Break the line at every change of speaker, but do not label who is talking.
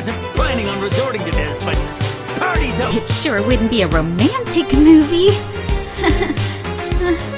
wasn't planning on resorting to this, but party's over.
It sure wouldn't be a romantic movie.